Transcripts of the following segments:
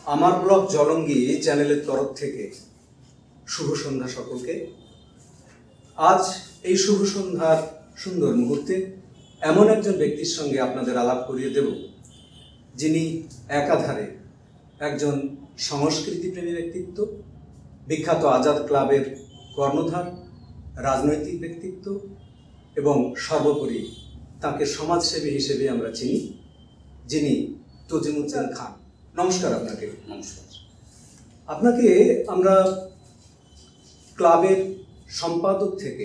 আমার ব্লগ জলঙ্গি চ্যানেলের তরফ থেকে শুভ সন্ধ্যা সকলকে। আজ এই শুভ সন্ধ্যার সুন্দর মুহূর্তে এমন একজন ব্যক্তির সঙ্গে আপনাদের আলাপ করিয়ে দেব, যিনি একাধারে একজন সংস্কৃতিপ্রেমী ব্যক্তিত্ব, বিখ্যাত আজাদ ক্লাবের কর্ণধার, রাজনৈতিক ব্যক্তিত্ব এবং সর্বোপরি তাকে সমাজসেবী হিসেবে আমরা চিনি, যিনি তজিমুদ্দিন খান। নমস্কার আপনাকে। নমস্কার। আপনাকে আমরা ক্লাবের সম্পাদক থেকে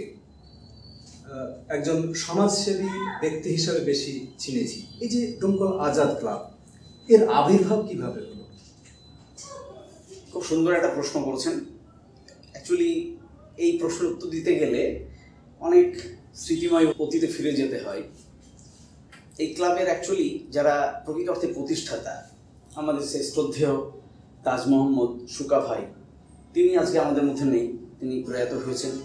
একজন সমাজসেবী ব্যক্তি হিসাবে বেশি চিনেছি। এই যে ডোমকল আজাদ ক্লাব, এর আবির্ভাব কিভাবে হলো? খুব সুন্দর একটা প্রশ্ন করেছেন। অ্যাকচুয়ালি এই প্রশ্নের উত্তর দিতে গেলে অনেক স্মৃতিময় অতীতে ফিরে যেতে হয়। এই ক্লাবের অ্যাকচুয়ালি যারা প্রকৃত অর্থে প্রতিষ্ঠাতা, আমাদের সেই শ্রদ্ধেয় তাজ মোহাম্মদ সুকা ভাই, তিনি আজকে আমাদের মধ্যে নেই। তিনি প্রয়াত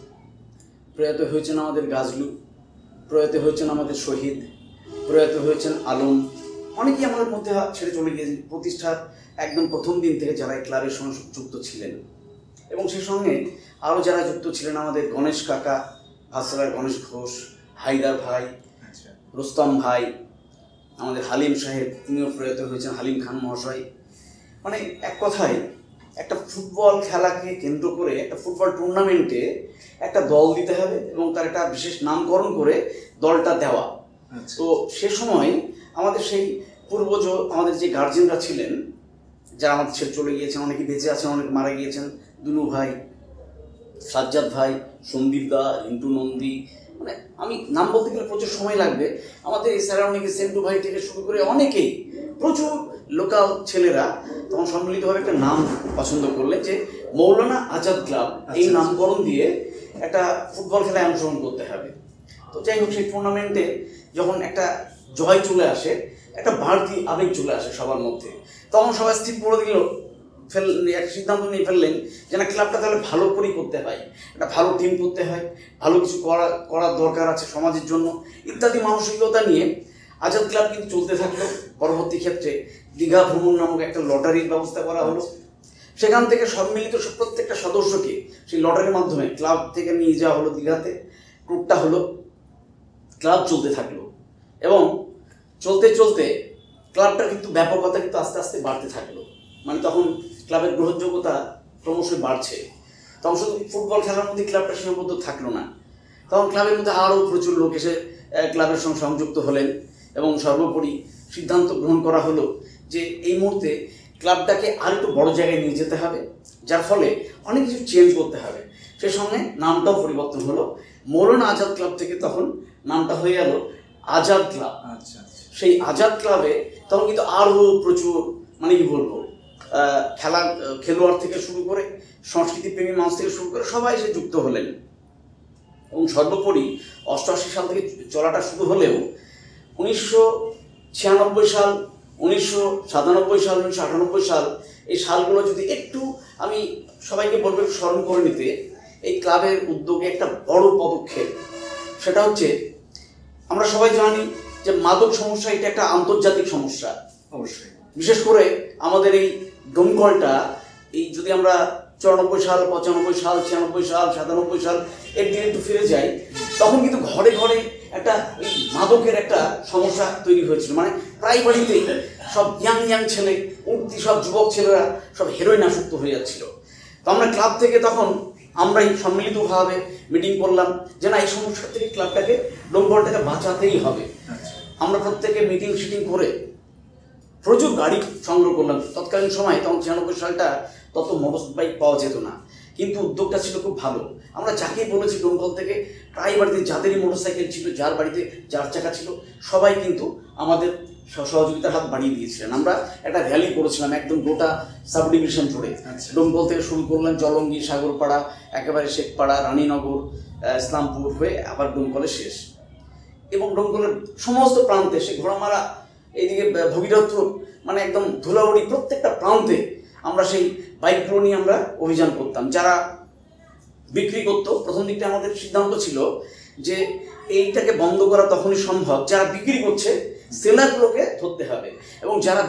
হয়েছেন আমাদের গাজলু, প্রয়াত হয়েছেন আমাদের শহীদ, প্রয়াত হয়েছেন আলম। অনেকেই আমাদের মধ্যে ছেড়ে চলে গিয়েছেন প্রতিষ্ঠার একদম প্রথম দিন থেকে যারা এই ক্লাবের সঙ্গে যুক্ত ছিলেন। এবং সেই সঙ্গে আরও যারা যুক্ত ছিলেন, আমাদের গণেশ কাকা, ভাসরার গণেশ ঘোষ, হায়দার ভাই, রুস্তম ভাই, আমাদের হালিম সাহেব, তিনিও প্রয়াত হয়েছেন, হালিম খান মহাশয়। মানে এক কথায় একটা ফুটবল খেলাকে কেন্দ্র করে একটা ফুটবল টুর্নামেন্টে একটা দল দিতে হবে এবং তার একটা বিশেষ নামকরণ করে দলটা দেওয়া। তো সে সময় আমাদের সেই পূর্বজ, আমাদের যে গার্জেনরা ছিলেন, যারা আমাদের ছেড়ে চলে গিয়েছেন, অনেকে বেঁচে আছেন, অনেকে মারা গিয়েছেন, দুলু ভাই, সাজ্জাদ ভাই, সন্দীপ দা, রিন্টু নন্দী, মানে আমি নাম বলতে গেলে প্রচুর সময় লাগবে। আমাদের এই সারাউন্ডিংয়ে সেন্টু ভাই থেকে শুরু করে অনেকেই, প্রচুর লোকাল ছেলেরা তখন সম্মিলিতভাবে একটা নাম পছন্দ করলেন যে মৌলানা আজাদ ক্লাব, এই নামকরণ দিয়ে একটা ফুটবল খেলায় অংশগ্রহণ করতে হবে। তো যাই হোক, সেই টুর্নামেন্টে যখন একটা জয় চলে আসে, একটা বাড়তি আবেগ চলে আসে সবার মধ্যে, তখন সবাই স্থির করে দিল, একটা সিদ্ধান্ত নিয়ে ফেললেন যে না, ক্লাবটা তাহলে ভালো করেই করতে হয়, একটা ভালো টিম করতে হয়, ভালো কিছু করার দরকার আছে সমাজের জন্য ইত্যাদি মানসিকতা নিয়ে আজাদ ক্লাব কিন্তু চলতে থাকলো। পরবর্তী ক্ষেত্রে দীঘা ভ্রমণ নামক একটা লটারির ব্যবস্থা করা হলো। সেখান থেকে সম্মিলিত প্রত্যেকটা সদস্যকে সেই লটারির মাধ্যমে ক্লাব থেকে নিয়ে যাওয়া হলো দীঘাতে। ট্যুরটা হলো, ক্লাব চলতে থাকলো এবং চলতে চলতে ক্লাবটার কিন্তু ব্যাপকতা কিন্তু আস্তে আস্তে বাড়তে থাকলো। মানে তখন ক্লাবের গ্রহণযোগ্যতা ক্রমশই বাড়ছে। তখন শুধু ফুটবল খেলার মধ্যে ক্লাবটা সীমাবদ্ধ থাকলো না, তখন ক্লাবের মধ্যে আরও প্রচুর লোক এসে ক্লাবের সঙ্গে সংযুক্ত হলেন এবং সর্বোপরি সিদ্ধান্ত গ্রহণ করা হলো যে এই মুহূর্তে ক্লাবটাকে আর একটু বড় জায়গায় নিয়ে যেতে হবে, যার ফলে অনেক কিছু চেঞ্জ করতে হবে। সেই সঙ্গে নামটাও পরিবর্তন হলো, মৌলানা আজাদ ক্লাব থেকে তখন নামটা হয়ে গেল আজাদ ক্লাব। সেই আজাদ ক্লাবে তখন কিন্তু আরও প্রচুর, মানে কি বলবো, খেলোয়াড় থেকে শুরু করে সংস্কৃতিপ্রেমী মানুষ থেকে শুরু করে সবাই এসে যুক্ত হলেন। এবং সর্বোপরি 88 সাল থেকে চলাটা শুরু হলেও 1996 সাল, 1997 সাল, 1998 সাল, এই সালগুলো যদি একটু আমি সবাইকে বলবো স্মরণ করে নিতে, এই ক্লাবের উদ্যোগে একটা বড় পদক্ষেপ, সেটা হচ্ছে আমরা সবাই জানি যে মাদক সমস্যা এটা একটা আন্তর্জাতিক সমস্যা। অবশ্যই, বিশেষ করে আমাদের এই ডোমকলটা, এই যদি আমরা 94 সাল, 95 সাল, 96 সাল, 97 সাল এর দিকে একটু ফিরে যাই, তখন কিন্তু ঘরে ঘরে একটা এই মাদকের একটা সমস্যা তৈরি হয়েছিল। মানে প্রায় বাড়িতেই সব ইয়াং ছেলে, উঠতি সব যুবক ছেলেরা সব হেরোইন আসক্ত হয়ে যাচ্ছিল। তো আমরা ক্লাব থেকে তখন আমরাই সম্মিলিতভাবে মিটিং করলাম যে না, এই সমস্যা থেকে ক্লাবটাকে, ডোমকলটাকে বাঁচাতেই হবে। আমরা প্রত্যেকে মিটিং করে প্রচুর গাড়ি সংগ্রহ করলাম। তৎকালীন সময় তখন 96 সালটা তত মোটর বাইক পাওয়া যেত না, কিন্তু উদ্যোগটা ছিল খুব ভালো। আমরা যাকেই বলেছি ডোমকল থেকে, প্রায় বাড়িতে যাদেরই মোটরসাইকেল ছিল, যার বাড়িতে 4 চাকা ছিল, সবাই কিন্তু আমাদের সহযোগিতার হাত বাড়িয়ে দিয়েছিলেন। আমরা একটা র্যালি করেছিলাম একদম গোটা সাব ডিভিশন জুড়ে। ডোমকল থেকে শুরু করলাম জলঙ্গি, সাগরপাড়া, একেবারে শেখপাড়া, রানীনগর, ইসলামপুর হয়ে আবার ডোমকলে শেষ। এবং ডোমকলের সমস্ত প্রান্তে, সে ঘোড়ামারা, এইদিকে ভগীরথ, মানে একদম ধুলাউড়ি, প্রত্যেকটা প্রান্তে আমরা সেই বাইকগুলো নিয়ে আমরা অভিযান করতাম। যারা বিক্রি করতো, প্রথম দিকটা আমাদের সিদ্ধান্ত ছিল যে এইটাকে বন্ধ করা তখনই সম্ভব, যারা বিক্রি করছে সেলারগুলোকে ধরতে হবে, এবং যারা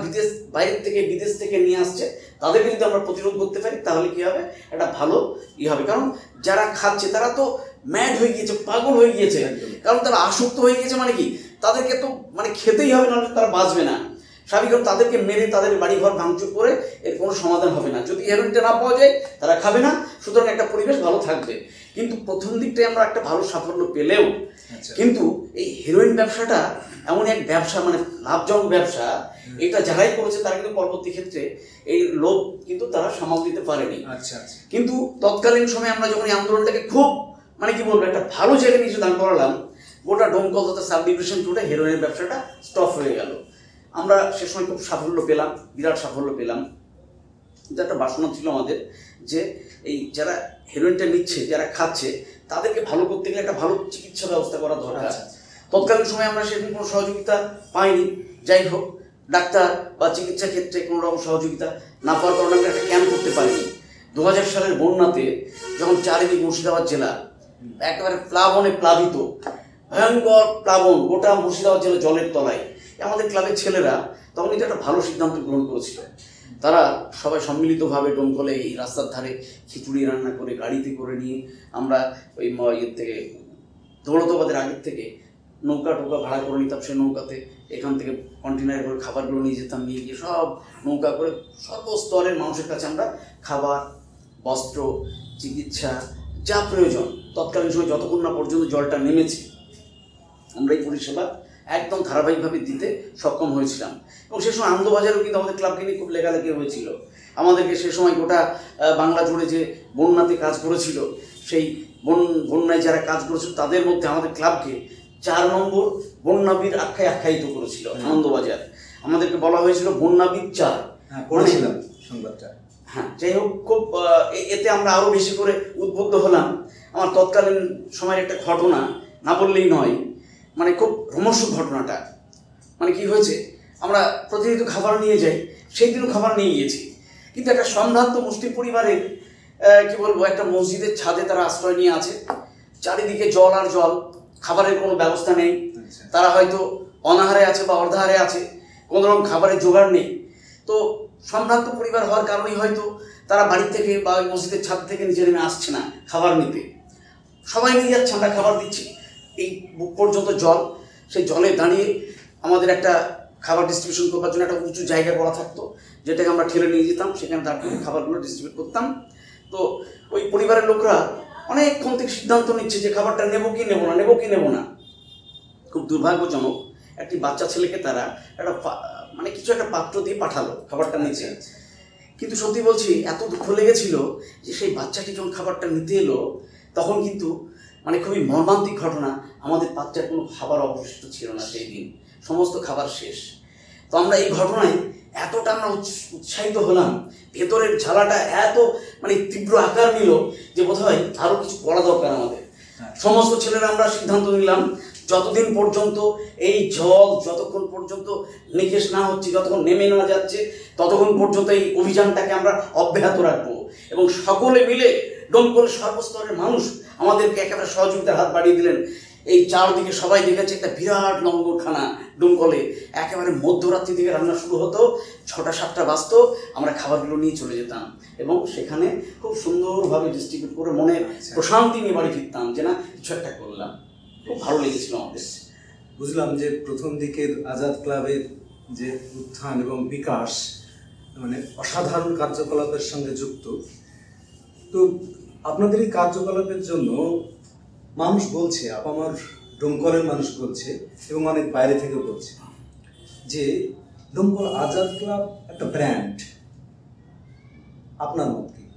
বিদেশ থেকে নিয়ে আসছে তাদেরকে যদি আমরা প্রতিরোধ করতে পারি তাহলে কি হবে, একটা ভালো হবে। কারণ যারা খাচ্ছে তারা তো ম্যাড হয়ে গিয়েছে, পাগল হয়ে গিয়েছে, কারণ তারা আসক্ত হয়ে গিয়েছে। মানে কি, তাদেরকে তো মানে খেতেই হবে, নাহলে তারা বাঁচবে না। স্বাভাবিক, তাদেরকে মেরে তাদের বাড়িঘর ভাঙচুর করে এর কোনো সমাধান হবে না। যদি হেরোইনটা না পাওয়া যায় তারা খাবে না, সুতরাং একটা পরিবেশ ভালো থাকবে। কিন্তু প্রথম দিকটায় আমরা একটা ভালো সাফল্য পেলেও কিন্তু এই হেরোইন ব্যবসাটা এমন এক ব্যবসা, মানে লাভজনক ব্যবসা, এটা যারাই করেছে তারা কিন্তু পরবর্তী ক্ষেত্রে এই লোভ কিন্তু তারা সামাল দিতে পারেনি। কিন্তু তৎকালীন সময়ে আমরা যখন এই আন্দোলনটাকে খুব মানে কি বলবো একটা ভালো জায়গায় নিচে দাঁড় করালাম, গোটা ডোমকল তথা সাব ডিভিশন জুড়ে হেরোইনের ব্যবসাটা স্টপ হয়ে গেল। আমরা সে সময় খুব সাফল্য পেলাম, বিরাট সাফল্য পেলাম। কিন্তু একটা বাসনা ছিল আমাদের যে এই যারা হেরোইনটা নিচ্ছে, যারা খাচ্ছে, তাদেরকে ভালো করতে গেলে একটা ভালো চিকিৎসা ব্যবস্থা করা দরকার। তৎকালীন সময় আমরা সেরকম কোনো সহযোগিতা পাইনি। যাই হোক, ডাক্তার বা চিকিৎসা ক্ষেত্রে কোনো রকম সহযোগিতা না পাওয়ার কারণে আমরা একটা ক্যাম্প করতে পারিনি। 2000 সালের বন্যাতে যখন চারিদিক মুর্শিদাবাদ জেলা একেবারে প্লাবনে প্লাবিত, ভয়ঙ্কর প্লাবন, গোটা মুর্শিদাবাদ জেলা জলের তলায়, আমাদের ক্লাবের ছেলেরা তখন এটা একটা ভালো সিদ্ধান্ত গ্রহণ করেছিল। তারা সবাই সম্মিলিতভাবে ডোমকলে এই রাস্তার ধারে খিচুড়ি রান্না করে গাড়িতে করে নিয়ে আমরা ওই ইয়ের থেকে দৌলতাবাদের আগের থেকে নৌকা ভাড়া করে নিতাম। সেই নৌকাতে এখান থেকে কন্টেনারে করে খাবারগুলো নিয়ে যেতাম, নিয়ে গিয়ে সব নৌকা করে সর্বস্তরের মানুষের কাছে আমরা খাবার, বস্ত্র, চিকিৎসা যা প্রয়োজন তৎকালীন সময় যতক্ষণ না পর্যন্ত জলটা নেমেছে আমরা এই পরিষেবা একদম ধারাবাহিকভাবে দিতে সক্ষম হয়েছিলাম। এবং সে সময় আনন্দবাজারেও কিন্তু আমাদের ক্লাবকে নিয়ে খুব লেখালেখি হয়েছিল। আমাদেরকে সে সময় গোটা বাংলা জুড়ে যে বন্যাতে কাজ করেছিল, সেই বন্যায় যারা কাজ করেছিল তাদের মধ্যে আমাদের ক্লাবকে 4 নম্বর বন্যাবীর আখ্যায়িত করেছিল আনন্দবাজার। আমাদেরকে বলা হয়েছিল বন্যাবীর 4। পড়েছিলাম সংবাদটা। হ্যাঁ, যাই হোক, খুব এতে আমরা আরও বেশি করে উদ্বুদ্ধ হলাম। আমার তৎকালীন সময়ের একটা ঘটনা না বললেই নয়, মানে খুব রোমহর্ষক ঘটনাটা। মানে কি হয়েছে, আমরা প্রতিনিয়ত খাবার নিয়ে যাই, সেই দিনও খাবার নিয়ে গিয়েছি, কিন্তু একটা সম্ভ্রান্ত মুসলিম পরিবারের কি বলবো একটা মসজিদের ছাদে তারা আশ্রয় নিয়ে আছে, চারিদিকে জল আর জল, খাবারের কোনো ব্যবস্থা নেই। তারা হয়তো অনাহারে আছে বা অর্ধাহারে আছে, কোনো রকম খাবারের জোগাড় নেই। তো সম্ভ্রান্ত পরিবার হওয়ার কারণেই হয়তো তারা বাড়ি থেকে বা ওই মসজিদের ছাদ থেকে নিচে নেমে আসছে না খাবার নিতে। সবাই নিয়ে যাচ্ছে, আমরা খাবার দিচ্ছি, এই বুক পর্যন্ত জল। সেই জলে দাঁড়িয়ে আমাদের একটা খাবার ডিস্ট্রিবিউশন করবার জন্য একটা উঁচু জায়গা করা থাকতো, যেটাকে আমরা ঠেলে নিয়ে যেতাম, সেখানে দাঁড়িয়ে খাবারগুলো ডিস্ট্রিবিউট করতাম। তো ওই পরিবারের লোকরা অনেকক্ষণ থেকে সিদ্ধান্ত নিচ্ছে যে খাবারটা নেবো কি নেবো না। খুব দুর্ভাগ্যজনক একটি বাচ্চা ছেলেকে তারা একটা মানে কিছু একটা পাত্র দিয়ে পাঠালো খাবারটা নিচে। কিন্তু সত্যি বলছি, এত দুঃখ লেগেছিল যে সেই বাচ্চাটি যখন খাবারটা নিতে এলো তখন কিন্তু মানে খুবই মর্মান্তিক ঘটনা, আমাদের বাচ্চার কোনো খাবার অবশিষ্ট ছিল না সেই দিন, সমস্ত খাবার শেষ। তো আমরা এই ঘটনায় এতটা আমরা উৎসাহিত হলাম, ভেতরের ঝালাটা এত মানে তীব্র আকার নিল যে বোধহয় আরও কিছু করা দরকার আমাদের। সমস্ত ছেলেরা আমরা সিদ্ধান্ত নিলাম, যতদিন পর্যন্ত এই জল যতক্ষণ পর্যন্ত নিকেশ না হচ্ছে, যতক্ষণ নেমে না যাচ্ছে, ততক্ষণ পর্যন্ত এই অভিযানটাকে আমরা অব্যাহত রাখবো। এবং সকলে মিলে ডোমকলের সর্বস্তরের মানুষ আমাদেরকে একেবারে সহযোগিতার হাত বাড়িয়ে দিলেন। এই চারদিকে সবাই দেখেছে একটা বিরাট লঙ্গরখানা ডোমকলে, একেবারে মধ্যরাত্রি থেকে রান্না শুরু হতো, 6টা-7টা বাজতো, আমরা খাবারগুলো নিয়ে চলে যেতাম এবং সেখানে খুব সুন্দরভাবে ডিস্ট্রিবিউট করে মনে প্রশান্তি নিয়ে বাড়ি ফিরতাম যে না কিছু একটা করলাম। খুব ভালো লেগেছিল আমাদের। বুঝলাম যে প্রথম দিকের আজাদ ক্লাবের যে উত্থান এবং বিকাশ মানে অসাধারণ কার্যকলাপের সঙ্গে যুক্ত। তো আপনাদের এই কার্যকলাপের জন্য মানুষ বলছে, আপামর ডোমকলের মানুষ বলছে এবং অনেক বাইরে থেকে বলছে যে ডোমকল আজাদ ক্লাব একটা ব্র্যান্ড। আপনার মত কি?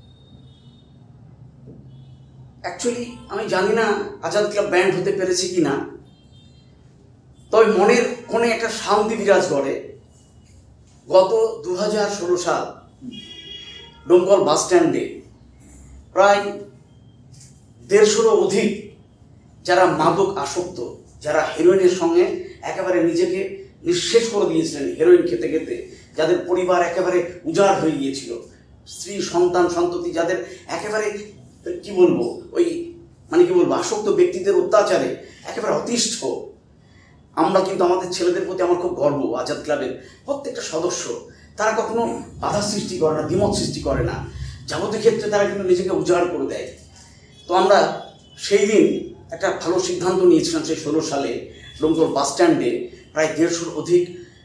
অ্যাকচুয়ালি আমি জানি না আজাদ ক্লাব ব্র্যান্ড হতে পেরেছে কি না, তবে মনের কোণে একটা শান্তি বিরাজ করে। গত 2016 সাল ডোমকল বাস স্ট্যান্ডে প্রায় 150-এরও অধিক যারা মাদক আসক্ত, যারা হেরোইনের সঙ্গে একেবারে নিজেকে নিঃশেষ করে দিয়েছিলেন হেরোইন খেতে খেতে, যাদের পরিবার একেবারে উজাড় হয়ে গিয়েছিল, স্ত্রী সন্তান সন্ততি যাদের একেবারে কি বলবো ওই মানে কি বলবো আসক্ত ব্যক্তিদের অত্যাচারে একেবারে অতিষ্ঠ, আমরা কিন্তু আমাদের ছেলেদের প্রতি আমার খুব গর্ব। আজাদ ক্লাবের প্রত্যেকটা সদস্য তারা কখনো বাধা সৃষ্টি করে না, দ্বিমত সৃষ্টি করে না, যাবতীয় ক্ষেত্রে তারা কিন্তু নিজেকে উজাড় করে দেয়। তো আমরা সেই দিন একটা ভালো সিদ্ধান্ত নিয়েছিলাম, সেই 16 সালে ডোমকল বাস স্ট্যান্ডে প্রায় 150-র অধিক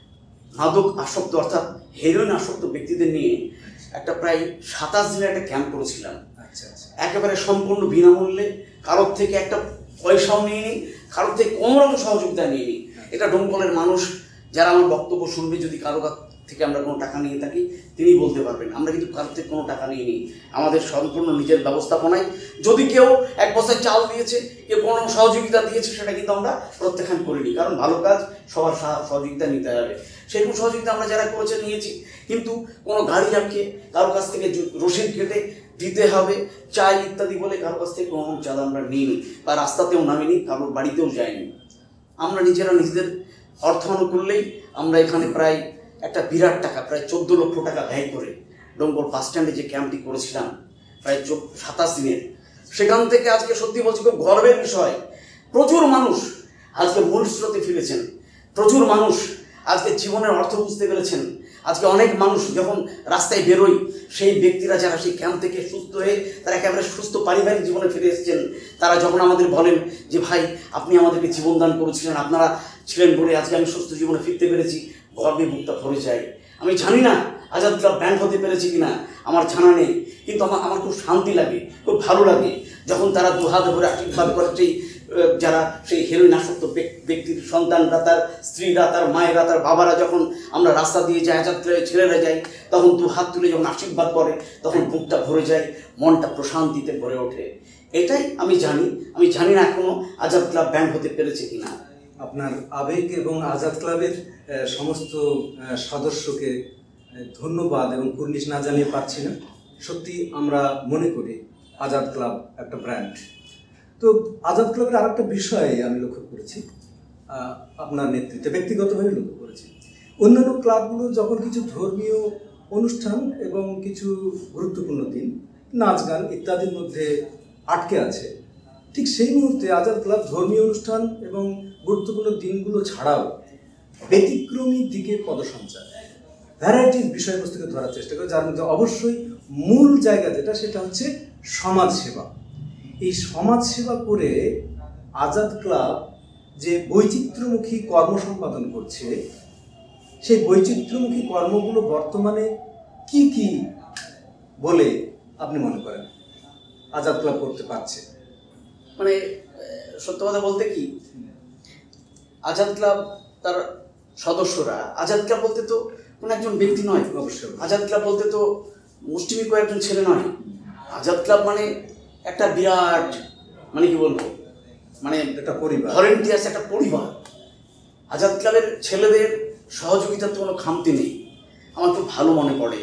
মাদক আসক্ত অর্থাৎ হেরোইন আসক্ত ব্যক্তিদের নিয়ে একটা প্রায় 27 দিনের একটা ক্যাম্প করেছিলাম। আচ্ছা আচ্ছা। একেবারে সম্পূর্ণ বিনামূল্যে, কারোর থেকে একটা পয়সাও নিয়ে নিই, কারোর থেকে কোনো রকম সহযোগিতা নিয়ে নিই। এটা ডোমকলের মানুষ যারা আমার বক্তব্য শুনবে, যদি কারো কাছ থেকে আমরা কোনো টাকা নিয়ে থাকি তিনি বলতে পারবেন, আমরা কিন্তু কারোর থেকে কোনো টাকা নিয়ে নিই। আমাদের সম্পূর্ণ নিজের ব্যবস্থাপনায়, যদি কেউ 1 বস্তা চাল দিয়েছে, কেউ কোনো সহযোগিতা দিয়েছে, সেটা কিন্তু আমরা প্রত্যাখ্যান করিনি, কারণ ভালো কাজ সবার সহযোগিতা নিতে হবে। সেরকম সহযোগিতা আমরা যারা করেছে নিয়েছি, কিন্তু কোনো গাড়ি আটকে কারোর কাছ থেকে রসিদ কেটে দিতে হবে, চাই ইত্যাদি বলে কারোর কাছ থেকে কোনো চাঁদা আমরা নিইনি, বা রাস্তাতেও নামিনি, কারোর বাড়িতেও যাইনি। আমরা নিজেরা নিজেদের অর্থানুকূল্যেই আমরা এখানে প্রায় একটা বিরাট টাকা, প্রায় 14 লক্ষ টাকা ব্যয় করে ডোমকল বাস স্ট্যান্ডে যে ক্যাম্পটি করেছিলাম প্রায় 27 দিনের, সেখান থেকে আজকে সত্যি বলছি খুব গর্বের বিষয়, প্রচুর মানুষ আজকে মূল স্রোতে ফিরেছেন, প্রচুর মানুষ আজকে জীবনের অর্থ বুঝতে পেরেছেন। আজকে অনেক মানুষ যখন রাস্তায় বেরোয়, সেই ব্যক্তিরা যারা সেই ক্যাম্প থেকে সুস্থ হয়ে তারা একেবারে সুস্থ পারিবারিক জীবনে ফিরে এসেছেন, তারা যখন আমাদের বলেন যে ভাই আপনি আমাদেরকে জীবনদান করেছিলেন, আপনারা ছিলেন বলে আজকে আমি সুস্থ জীবনে ফিরতে পেরেছি, গর্বে বুকটা ভরে যায়। আমি জানি না আজাদ ক্লাব ব্যান্ড হতে পেরেছে কিনা, আমার জানা নেই, কিন্তু আমার খুব শান্তি লাগে, খুব ভালো লাগে যখন তারা দুহাত ভরে আশীর্বাদ করে যারা সেই হেরোইন আসক্ত ব্যক্তির সন্তানরা, তার স্ত্রীরা, তার মায়েরা, তার বাবারা, যখন আমরা রাস্তা দিয়ে যাই, আজাদ ক্লাবের ছেলেরা যাই, তখন 2 হাত তুলে যখন আশীর্বাদ করে, তখন বুকটা ভরে যায়, মনটা প্রশান্তিতে ভরে ওঠে। এটাই আমি জানি না এখনো আজাদ ক্লাব ব্যান্ড হতে পেরেছে কিনা। আপনার আবেগ এবং আজাদ ক্লাবের সমস্ত সদস্যকে ধন্যবাদ এবং কুর্নিশ না জানিয়ে পারছি না। সত্যি আমরা মনে করি আজাদ ক্লাব একটা ব্র্যান্ড। তো আজাদ ক্লাবের আরেকটা বিষয় আমি লক্ষ্য করেছি, আপনার নেতৃত্বে ব্যক্তিগতভাবে লক্ষ্য করেছি, অন্যান্য ক্লাবগুলো যখন কিছু ধর্মীয় অনুষ্ঠান এবং কিছু গুরুত্বপূর্ণ দিন, নাচ গান ইত্যাদির মধ্যে আটকে আছে, ঠিক সেই মুহূর্তে আজাদ ক্লাব ধর্মীয় অনুষ্ঠান এবং গুরুত্বপূর্ণ দিনগুলো ছাড়াও ব্যতিক্রমী দিকে পদসঞ্চার, ভ্যারাইটিস বিষয়বস্তুকে ধরার চেষ্টা করে, যার মধ্যে অবশ্যই মূল জায়গা যেটা সেটা হচ্ছে সমাজ সেবা। এই সমাজ সেবা করে আজাদ ক্লাব যে বৈচিত্র্যমুখী কর্ম সম্পাদন করছে, সেই বৈচিত্র্যমুখী কর্মগুলো বর্তমানে কি কি বলে আপনি মনে করেন আজাদ ক্লাব করতে পারছে? মানে সত্য কথা বলতে কি, আজাদ ক্লাব তার সদস্যরা, আজাদ ক্লাব বলতে তো কোনো একজন ব্যক্তি নয়, অবশ্যই আজাদ ক্লাব বলতে তো মুষ্টিমেয় কয়েকজন ছেলে নয়, আজাদ ক্লাব মানে একটা বিরাট, মানে কি বলবো, মানে একটা পরিবার, ভলেন্টিয়ার্স, একটা পরিবার। আজাদ ক্লাবের ছেলেদের সহযোগিতার তো কোনো খামতি নেই। আমার খুব ভালো মনে পড়ে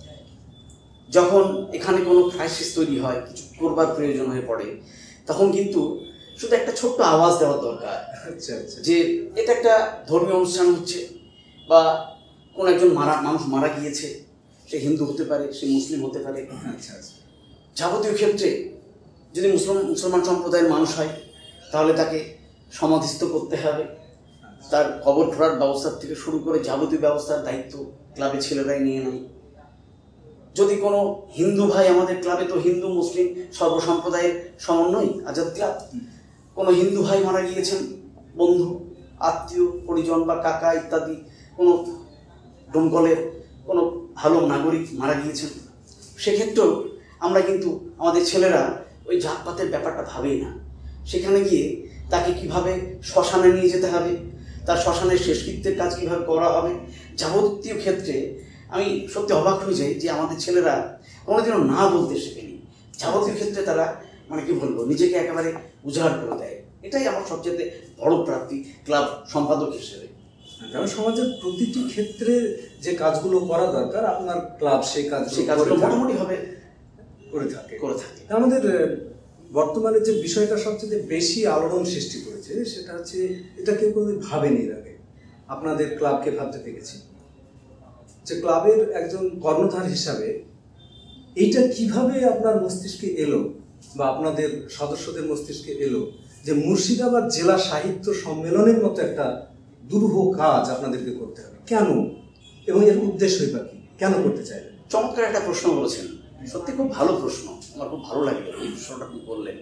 যখন এখানে কোনো ক্রাইসিস তৈরি হয়, কিছু করবার প্রয়োজন হয়ে পড়ে, তখন কিন্তু শুধু একটা ছোট্ট আওয়াজ দেওয়ার দরকার। আচ্ছা আচ্ছা, যে এটা একটা ধর্মীয় অনুষ্ঠান হচ্ছে, বা কোনো একজন মানুষ মারা গিয়েছে, সে হিন্দু হতে পারে, সে মুসলিম হতে পারে, আচ্ছা আচ্ছা, যাবতীয় ক্ষেত্রে যদি মুসলমান সম্প্রদায়ের মানুষ হয় তাহলে তাকে সমাধিস্থ করতে হবে, তার কবর খোঁড়ার ব্যবস্থার থেকে শুরু করে যাবতীয় ব্যবস্থার দায়িত্ব ক্লাবের ছেলেরাই নিয়ে নেয়। যদি কোনো হিন্দু ভাই, আমাদের ক্লাবে তো হিন্দু মুসলিম সর্বসম্প্রদায়ের সমন্বয় আজাদ ক্লাব, কোনো হিন্দু ভাই মারা গিয়েছেন, বন্ধু আত্মীয় পরিজন বা কাকা ইত্যাদি, কোনো ডোমকলের কোনো ভালো নাগরিক মারা গিয়েছেন, সেক্ষেত্রেও আমরা কিন্তু আমাদের ছেলেরা ওই জাতপাতের ব্যাপারটা ভাবেই না। সেখানে গিয়ে তাকে কিভাবে শ্মশানে নিয়ে যেতে হবে, তার শ্মশানের শেষকৃত্যের কাজ কীভাবে করা হবে, যাবতীয় ক্ষেত্রে আমি সত্যি অবাক হয়ে যাই যে আমাদের ছেলেরা কোনোদিনও না বলতে শেখেনি। যাবতীয় ক্ষেত্রে তারা, মানে কি বলবো, নিজেকে একেবারে উজাড় করে দেয়। এটাই আমার সবচেয়ে বড় প্রাপ্তি ক্লাব সম্পাদক হিসেবে। কারণ সমাজের প্রতিটি ক্ষেত্রে যে কাজগুলো করা দরকার আপনার ক্লাব সেই কাজগুলো মোটামুটি ভাবে করে থাকে। আমাদের বর্তমানে যে বিষয়টা সবচেয়ে বেশি আলোড়ন সৃষ্টি করেছে সেটা হচ্ছে, এটা কেউ কোনোদিন ভাবেনি এর আগে, আপনাদের ক্লাবকে ভাবতে পেরেছি যে ক্লাবের একজন কর্ণধার হিসাবে এইটা কিভাবে আপনার মস্তিষ্কে এলো বা আপনাদের সদস্যদের মস্তিষ্কে এলো যে মুর্শিদাবাদ জেলা সাহিত্য সম্মেলনের মতো একটা দুরূহ কাজ আপনাদেরকে করতে হবে? কেন, এবং এর উদ্দেশ্যই বা কি? কেন করতে চাইলেন? চমৎকার একটা প্রশ্ন বলেছেন, সত্যি খুব ভালো প্রশ্ন, আমার খুব ভালো লাগলো এই প্রশ্নটা আপনি বললেন।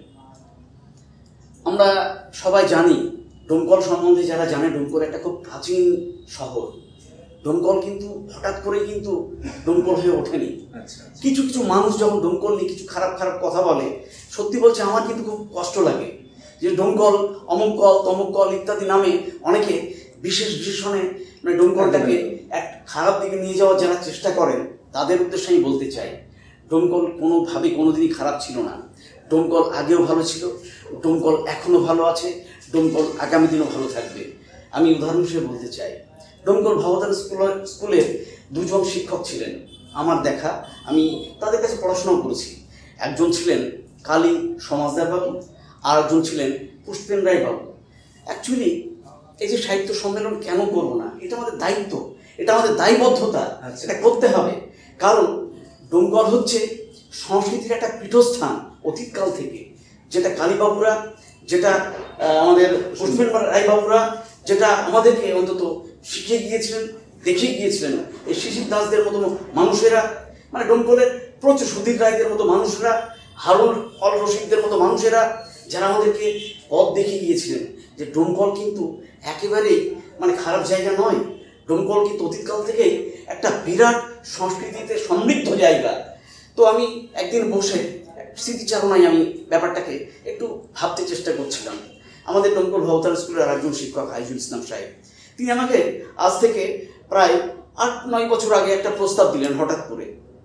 আমরা সবাই জানি, ডোমকল সম্বন্ধে যারা জানে, ডোমকল একটা খুব প্রাচীন শহর। ডোমকল কিন্তু হঠাৎ করেই কিন্তু ডোমকল হয়ে ওঠেনি। আচ্ছা, কিছু কিছু মানুষ যখন ডোমকল নিয়ে কিছু খারাপ খারাপ কথা বলে, সত্যি বলছে আমার কিন্তু খুব কষ্ট লাগে যে ডোমকল অমুক কল তমুক কল ইত্যাদি নামে অনেকে বিশেষ বিশেষণে মানে ডোমকলটাকে এক খারাপ দিকে নিয়ে যাওয়ার যারা চেষ্টা করেন, তাদের উদ্দেশ্যে আমি বলতে চাই, ডোমকল কোনোভাবে কোনোদিনই খারাপ ছিল না। ডোমকল আগেও ভালো ছিল, ডোমকল এখনও ভালো আছে, ডোমকল আগামী দিনও ভালো থাকবে। আমি উদাহরণ হিসেবে বলতে চাই, ডোমকল ভাবদান স্কুলের দুজন শিক্ষক ছিলেন আমার দেখা, আমি তাদের কাছে পড়াশোনাও করেছি। একজন ছিলেন কালী সমাজদার বাবু, আর একজন ছিলেন পুষ্পেন রায় বাবু। অ্যাকচুয়ালি এই যে সাহিত্য সম্মেলন কেন করবো না, এটা আমাদের দায়িত্ব, এটা আমাদের দায়বদ্ধতা, এটা করতে হবে। কারণ ডোমকল হচ্ছে সংস্কৃতির একটা পীঠস্থান অতীতকাল থেকে, যেটা কালীবাবুরা, যেটা আমাদের পুষ্পেন রায় বাবুরা, যেটা আমাদেরকে অন্তত শিখিয়ে গিয়েছিলেন, দেখিয়ে গিয়েছিলেন। এই শিশির দাসদের মতো মানুষেরা, মানে ডোমকলের প্রচুর সুধীর রায়দের মতো মানুষরা, হারুন অল রশিদদের মতো মানুষেরা, যারা আমাদেরকে পথ দেখিয়ে গিয়েছিলেন যে ডোমকল কিন্তু একেবারেই মানে খারাপ জায়গা নয়। ডোমকল কিন্তু অতীতকাল থেকেই একটা বিরাট সংস্কৃতিতে সমৃদ্ধ জায়গা। তো আমি একদিন বসে স্মৃতিচারণায় আমি ব্যাপারটাকে একটু ভাবতে চেষ্টা করছিলাম। আমাদের ডোমকল ভাবদান স্কুলের আরেকজন শিক্ষক আইজুল ইসলাম সাহেব, তিনি আমাকে আজ থেকে প্রায় 8-9 বছর আগে একটা প্রস্তাব দিলেন হঠাৎ করে,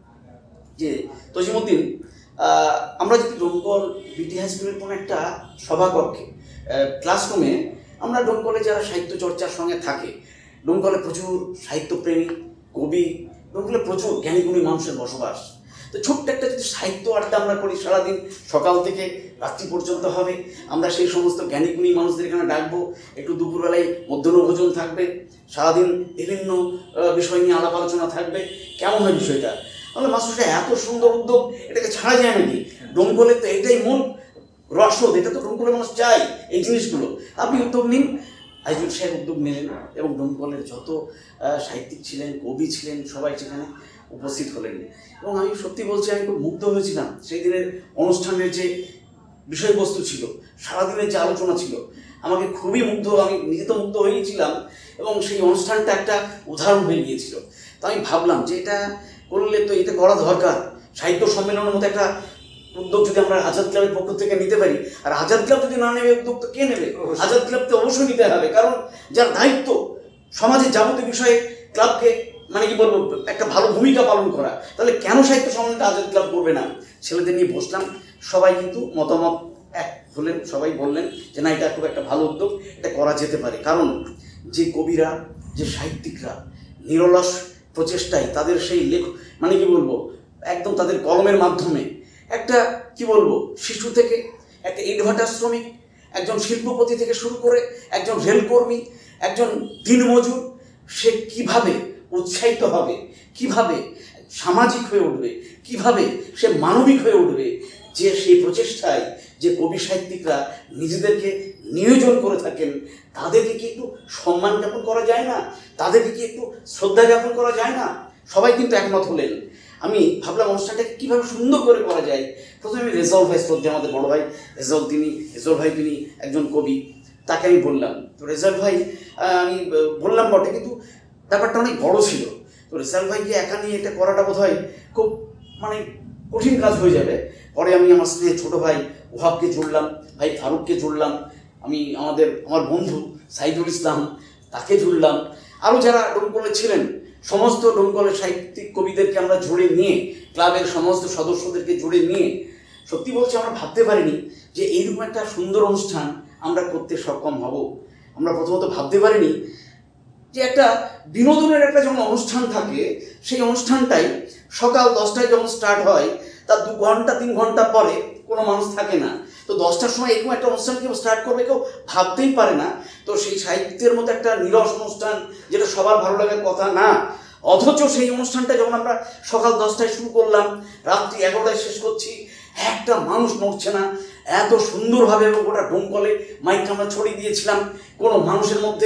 যে তজিমুদ্দিন, আমরা যদি ডোমকল বিটি হাই স্কুলের কোনো একটা সভাকক্ষে ক্লাসরুমে, আমরা ডোমকলে যারা সাহিত্য চর্চার সঙ্গে থাকে, ডোমকলে প্রচুর সাহিত্যপ্রেমী কবি, ডোমকলে প্রচুর জ্ঞানীগুণী মানুষের বসবাস, তো ছোট্ট একটা যদি সাহিত্য আড্ডা আমরা করি, সারাদিন সকাল থেকে রাত্রি পর্যন্ত হবে, আমরা সেই সমস্ত জ্ঞানীগুণী মানুষদের এখানে ডাকবো, একটু দুপুরবেলায় মধ্যাহ্নভোজন থাকবে, সারাদিন বিভিন্ন বিষয় নিয়ে আলাপ আলোচনা থাকবে, কেমন হয় বিষয়টা? আমরা মাস্টারটা এত সুন্দর উদ্যোগ, এটাকে ছাড়া যায় নাকি? ডোমকলের তো এটাই মূল রসদ, এটা তো ডোমকলের মানুষ চাই এই জিনিসগুলো। আপনি উদ্যোগ নিন। আইজুল সাহেব উদ্যোগ নিলেন এবং ডোমকলের যত সাহিত্যিক ছিলেন, কবি ছিলেন, সবাই সেখানে উপস্থিত হলেন। এবং আমি সত্যি বলছি, আমি খুব মুগ্ধ হয়েছিলাম সেই দিনের অনুষ্ঠানের যে বিষয়বস্তু ছিল, সারাদিনের যে আলোচনা ছিল, আমাকে খুবই মুগ্ধ, আমি নিজে তো মুগ্ধ হয়েছিলাম এবং সেই অনুষ্ঠানটা একটা উদাহরণ হয়ে গিয়েছিল। তো আমি ভাবলাম যে এটা করলে তো এটা করা দরকার। সাহিত্য সম্মেলনের মতো একটা উদ্যোগ যদি আমরা আজাদ ক্লাবের পক্ষ থেকে নিতে পারি, আর আজাদ ক্লাব যদি না নেবে উদ্যোগ তো কে নেবে? আজাদ ক্লাবকে অবশ্যই নিতে হবে, কারণ যার দায়িত্ব সমাজের যাবতীয় বিষয়ে ক্লাবকে মানে কি বলবো একটা ভালো ভূমিকা পালন করা, তাহলে কেন সাহিত্য সম্মেলনটা আজাদ ক্লাব করবে না? ছেলেদের নিয়ে বসলাম, সবাই কিন্তু মতামত এক হলেন, সবাই বললেন যে না, এটা খুব একটা ভালো উদ্যোগ, এটা করা যেতে পারে। কারণ যে কবিরা, যে সাহিত্যিকরা নিরলস প্রচেষ্টায় তাদের সেই মানে কি বলবো একদম তাদের কলমের মাধ্যমে একটা কি বলবো শিশু থেকে একটা ইটভাটা শ্রমিক, একজন শিল্পপতি থেকে শুরু করে একজন রেলকর্মী, একজন দিনমজুর, সে কিভাবে উৎসাহিত হবে, কিভাবে সামাজিক হয়ে উঠবে, কিভাবে সে মানবিক হয়ে উঠবে, যে সেই প্রচেষ্টায় যে কবি সাহিত্যিকরা নিজেদেরকে নিয়োজন করে থাকেন, তাদেরকে কি একটু সম্মান জ্ঞাপন করা যায় না? তাদেরকে কি একটু শ্রদ্ধা জ্ঞাপন করা যায় না? সবাই কিন্তু একমত হলেন। আমি ভাবলাম অনুষ্ঠানটাকে কীভাবে সুন্দর করে করা যায়। প্রথমে আমি রেজাউল ভাই, শ্রদ্ধা আমাদের বড় ভাই রেজাউল ভাই, তিনি একজন কবি, তাকে আমি বললাম। তো রেজাউল ভাই, আমি বললাম বটে, কিন্তু ব্যাপারটা অনেক বড় ছিল। তো রেজাউল ভাইকে একা নিয়ে এটা করাটা বোধ হয় খুব মানে কঠিন কাজ হয়ে যাবে। পরে আমি আমার স্নেহের ছোটো ভাই ওহাবকে জুড়লাম, ভাই ফারুককে জুড়লাম, আমি আমার বন্ধু সাইদুল ইসলাম তাকে জুড়লাম, আরও যারা ডোমকলে ছিলেন সমস্ত ডোমকলের সাহিত্যিক কবিদেরকে আমরা জুড়ে নিয়ে, ক্লাবের সমস্ত সদস্যদেরকে জুড়ে নিয়ে, সত্যি বলছি আমরা ভাবতে পারিনি যে এইরকম একটা সুন্দর অনুষ্ঠান আমরা করতে সক্ষম হব। আমরা প্রথমত ভাবতে পারিনি যে একটা বিনোদনের একটা যখন অনুষ্ঠান থাকে, সেই অনুষ্ঠানটাই সকাল 10টায় যখন স্টার্ট হয়, তার 2 ঘন্টা 3 ঘন্টা পরে কোনো মানুষ থাকে না। তো 10টার সময় এরকম একটা অনুষ্ঠান কেউ স্টার্ট করবে, কেউ ভাবতেই পারে না। তো সেই সাহিত্যের মতো একটা নিরস অনুষ্ঠান, যেটা সবার ভালো লাগার কথা না, অথচ সেই অনুষ্ঠানটা যখন আমরা সকাল 10টায় শুরু করলাম, রাত্রি 11টায় শেষ করছি, একটা মানুষ নড়ছে না। এত সুন্দরভাবে এবং গোটা ডোমকলে মাইকটা আমরা ছড়িয়ে দিয়েছিলাম, কোনো মানুষের মধ্যে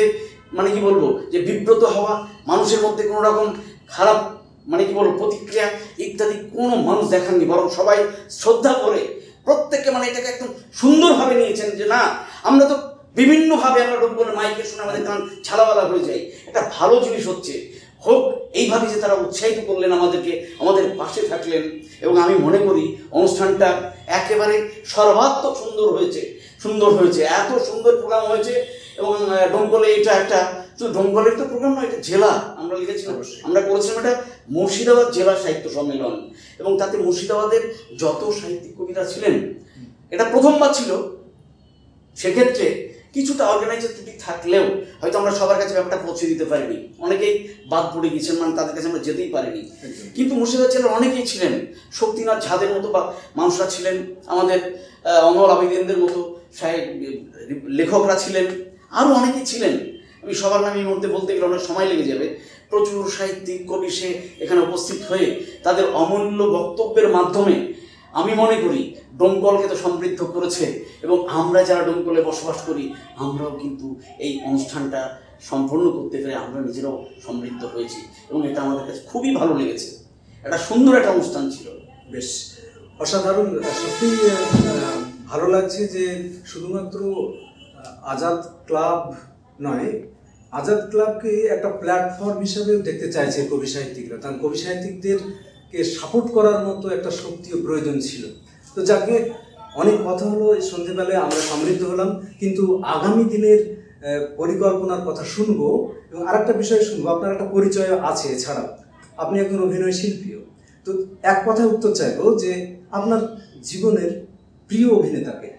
মানে কি বলবো যে বিব্রত হওয়া, মানুষের মধ্যে কোনো রকম খারাপ মানে কি বলবো প্রতিক্রিয়া ইত্যাদি কোনো মানুষ দেখাননি, বরং সবাই শ্রদ্ধা করে প্রত্যেককে মানে এটাকে একদম সুন্দরভাবে নিয়েছেন যে না আমরা তো বিভিন্নভাবে আমরা ডোমকলের মাইকে শুনে আমাদের কান ছালাওয়ালা হয়ে যায়, একটা ভালো জিনিস হচ্ছে হোক, এইভাবে যে তারা উৎসাহিত করলেন আমাদেরকে, আমাদের পাশে থাকলেন। এবং আমি মনে করি অনুষ্ঠানটা একেবারে সর্বাত্মক সুন্দর হয়েছে, এত সুন্দর প্রোগ্রাম হয়েছে। এবং ডোমকলে এটা একটা শুধু ডোমকলের তো প্রোগ্রাম নয়, এটা জেলা আমরা লিখেছিলাম, আমরা করেছিলাম এটা মুর্শিদাবাদ জেলা সাহিত্য সম্মেলন, এবং তাতে মুর্শিদাবাদের যত সাহিত্যিক কবিরা ছিলেন, এটা প্রথমবার ছিল। সেক্ষেত্রে কিছুটা অর্গানাইজার ত্রুটি থাকলেও হয়তো আমরা সবার কাছে ব্যাপারটা পৌঁছে দিতে পারিনি, অনেকেই বাদ পড়ে গেছেন, মানে তাদের কাছে আমরা যেতেই পারিনি। কিন্তু মুর্শিদাবাদ জেলার অনেকেই ছিলেন, শক্তিনাথ ঝাদের মতো বা মানুষরা ছিলেন, আমাদের অমর আবেদিনদের মতো লেখকরা ছিলেন, আরও অনেকেই ছিলেন। আমি সবার নামে এই মুহূর্তে বলতে গেলে অনেক সময় লেগে যাবে। প্রচুর সাহিত্যিক কবি সে এখানে উপস্থিত হয়ে তাদের অমূল্য বক্তব্যের মাধ্যমে আমি মনে করি ডোমকলকে তো সমৃদ্ধ করেছে, এবং আমরা যারা ডোমকলে বসবাস করি আমরাও কিন্তু এই অনুষ্ঠানটা সম্পন্ন করতে পেরে আমরা নিজেরাও সমৃদ্ধ হয়েছি, এবং এটা আমাদের কাছে খুবই ভালো লেগেছে। একটা সুন্দর একটা অনুষ্ঠান ছিল, বেশ অসাধারণ। সত্যি ভালো লাগছে যে শুধুমাত্র আজাদ ক্লাব নয়, আজাদ ক্লাবকে একটা প্ল্যাটফর্ম হিসেবেও দেখতে চাইছে কবি সাহিত্যিকরা, কারণ কবি সাহিত্যিকদেরকে সাপোর্ট করার মতো একটা শক্তিও প্রয়োজন ছিল। তো যাকে অনেক কথা হলো, সন্ধ্যেবেলায় আমরা সমৃদ্ধ হলাম, কিন্তু আগামী দিনের পরিকল্পনার কথা শুনবো। এবং আরেকটা বিষয় শুনবো, আপনার একটা পরিচয় আছে এছাড়াও, আপনি একজন অভিনয় শিল্পীও। তো এক কথায় উত্তর চাইবো যে আপনার জীবনের প্রিয় অভিনেতাকে।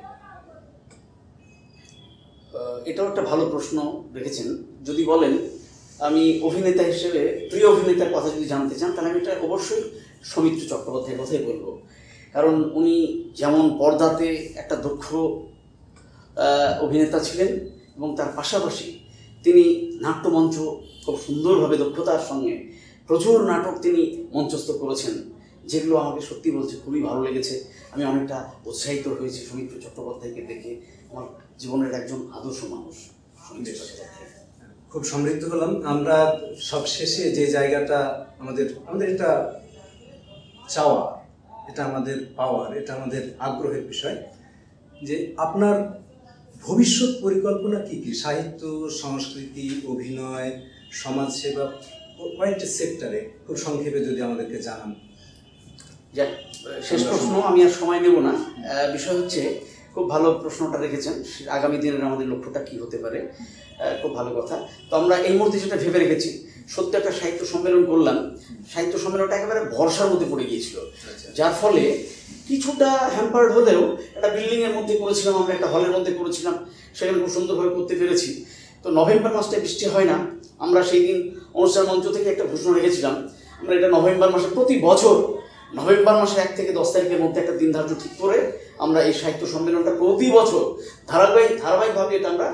এটাও একটা ভালো প্রশ্ন রেখেছেন। যদি বলেন আমি অভিনেতা হিসেবে প্রিয় অভিনেতার কথা যদি জানতে চান, তাহলে আমি এটা অবশ্যই সৌমিত্র চট্টোপাধ্যায়ের কথাই বলবো। কারণ উনি যেমন পর্দাতে একটা দক্ষ অভিনেতা ছিলেন, এবং তার পাশাপাশি তিনি নাট্যমঞ্চ খুব সুন্দরভাবে দক্ষতার সঙ্গে প্রচুর নাটক তিনি মঞ্চস্থ করেছেন, যেগুলো আমাকে সত্যি বলছে খুবই ভালো লেগেছে। আমি অনেকটা উৎসাহিত হয়েছি সৌমিত্র চট্টোপাধ্যায়কে দেখে, আমার জীবনের একজন আদর্শ মানুষ সৌমিত্র চট্টোপাধ্যায়। খুব সমৃদ্ধ হলাম আমরা। সবশেষে যে জায়গাটা আমাদের এটা চাওয়া, এটা আমাদের পাওয়ার, এটা আমাদের আগ্রহের বিষয়, যে আপনার ভবিষ্যৎ পরিকল্পনা কি কি? সাহিত্য, সংস্কৃতি, অভিনয়, সমাজসেবা, কয়েকটি সেক্টরে খুব সংক্ষেপে যদি আমাদেরকে জানান। যাক, শেষ প্রশ্ন, আমি আর সময় নেব না। বিষয় হচ্ছে খুব ভালো প্রশ্নটা রেখেছেন, আগামী দিনের আমাদের লক্ষ্যটা কি হতে পারে, খুব ভালো কথা। তো আমরা এই মুহূর্তে যেটা ভেবে রেখেছি, সত্যি একটা সাহিত্য সম্মেলন করলাম, সাহিত্য সম্মেলনটা একেবারে ভরসার মধ্যে পড়ে গিয়েছিল, যার ফলে কিছুটা হ্যাম্পার্ড হলেও একটা বিল্ডিংয়ের মধ্যে করেছিলাম, আমরা একটা হলের মধ্যে করেছিলাম, সেখানে খুব সুন্দরভাবে করতে পেরেছি। তো নভেম্বর মাসটায় বৃষ্টি হয় না, আমরা সেই দিন অনুষ্ঠান মঞ্চ থেকে একটা ঘোষণা রেখেছিলাম, আমরা এটা নভেম্বর মাসে প্রতি বছর নভেম্বর মাসে 1 থেকে 10 তারিখের মধ্যে একটা দিন ধার্য ঠিক করে আমরা এই সাহিত্য সম্মেলনটা প্রতি বছর ধারাবাহিকভাবে এটা আমরা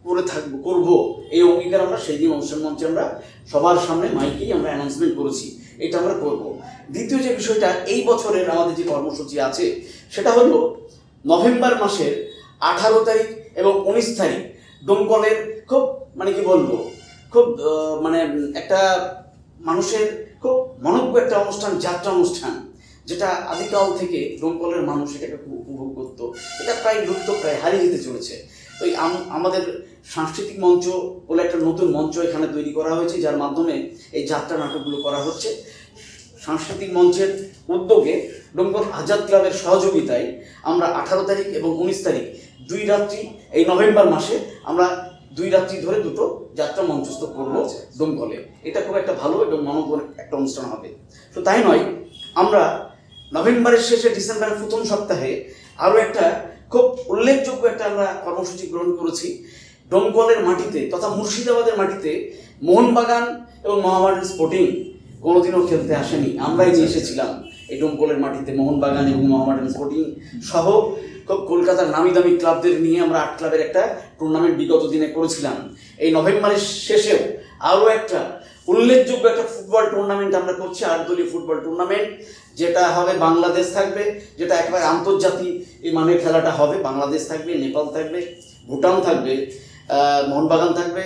করবো, এই অঙ্গীকার আমরা সেই দিন অনুষ্ঠান মঞ্চে আমরা সবার সামনে মাইকেই আমরা অ্যানাউন্সমেন্ট করেছি, এটা আমরা করব। দ্বিতীয় যে বিষয়টা, এই বছরের আমাদের যে কর্মসূচি আছে সেটা হলো নভেম্বর মাসের 18 তারিখ এবং 19 তারিখ ডোমকলের খুব মানে কি বলবো, খুব মানে একটা মানুষের খুব মনোজ্ঞ একটা অনুষ্ঠান, যাত্রা অনুষ্ঠান, যেটা আদিকাল থেকে ডোমকলের মানুষ এটাকে খুব উপভোগ করত। এটা প্রায় লুপ্ত, প্রায় হারিয়ে যেতে চলেছে। তো আমাদের সাংস্কৃতিক মঞ্চ বলে একটা নতুন মঞ্চ এখানে তৈরি করা হয়েছে, যার মাধ্যমে এই যাত্রা নাটকগুলো করা হচ্ছে। সাংস্কৃতিক মঞ্চের উদ্যোগে ডোমকল আজাদ ক্লাবের সহযোগিতায় আমরা 18 তারিখ এবং 19 তারিখ 2 রাত্রি, এই নভেম্বর মাসে আমরা 2 রাত্রি ধরে দুটো যাত্রা মঞ্চস্থ করবো ডোমকলে। এটা খুব একটা ভালো এবং মনোজ্ঞ একটা অনুষ্ঠান হবে। তো তাই নয়, আমরা নভেম্বরের শেষে ডিসেম্বরের প্রথম সপ্তাহে আরও একটা খুব উল্লেখযোগ্য একটা আমরা কর্মসূচি গ্রহণ করেছি। ডোমকলের মাটিতে তথা মুর্শিদাবাদের মাটিতে মোহনবাগান এবং মোহামেডান স্পোর্টিং কোনোদিনও খেলতে আসেনি, আমরাই নিয়ে এসেছিলাম এই ডোমকলের মাটিতে মোহনবাগান এবং মোহামেডান স্পোর্টিং সহ খুব কলকাতার নামি দামি ক্লাবদের নিয়ে আমরা 8 ক্লাবের একটা টুর্নামেন্ট বিগত দিনে করেছিলাম। এই নভেম্বরের শেষেও আরও একটা উল্লেখযোগ্য একটা ফুটবল টুর্নামেন্ট আমরা করছি, 8 দলীয় ফুটবল টুর্নামেন্ট, যেটা হবে বাংলাদেশ থাকবে, যেটা একেবারে আন্তর্জাতিক এই মানের খেলাটা হবে। বাংলাদেশ থাকবে, নেপাল থাকবে, ভুটান থাকবে, মোহনবাগান থাকবে,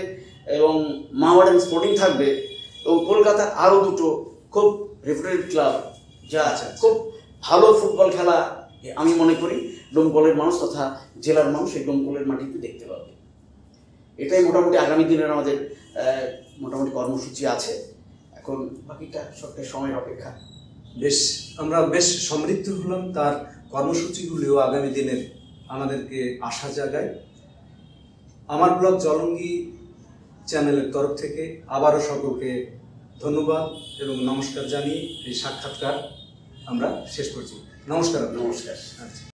এবং মোহামেডান স্পোর্টিং থাকবে, এবং কলকাতার আরও দুটো খুব রেপুটেড ক্লাব যা খুব ভালো ফুটবল খেলা আমি মনে করি ডোমকলের মানুষ তথা জেলার মানুষ এই ডোমকলের মাটিতে দেখতে পাবে। এটাই মোটামুটি আগামী দিনের আমাদের মোটামুটি কর্মসূচি আছে। এখন বাকিটা সবটাই সময়ের অপেক্ষা। আমরা বেশ সমৃদ্ধ হলাম, তার কর্মসূচিগুলিও আগামী দিনের আমাদেরকে আশা জাগায়। আমার ব্লগ জলঙ্গি চ্যানেলের তরফ থেকে আবারও সকলকে ধন্যবাদ এবং নমস্কার জানিয়ে এই সাক্ষাৎকার আমরা শেষ করছি। নমস্কার। নমস্কার। আচ্ছা।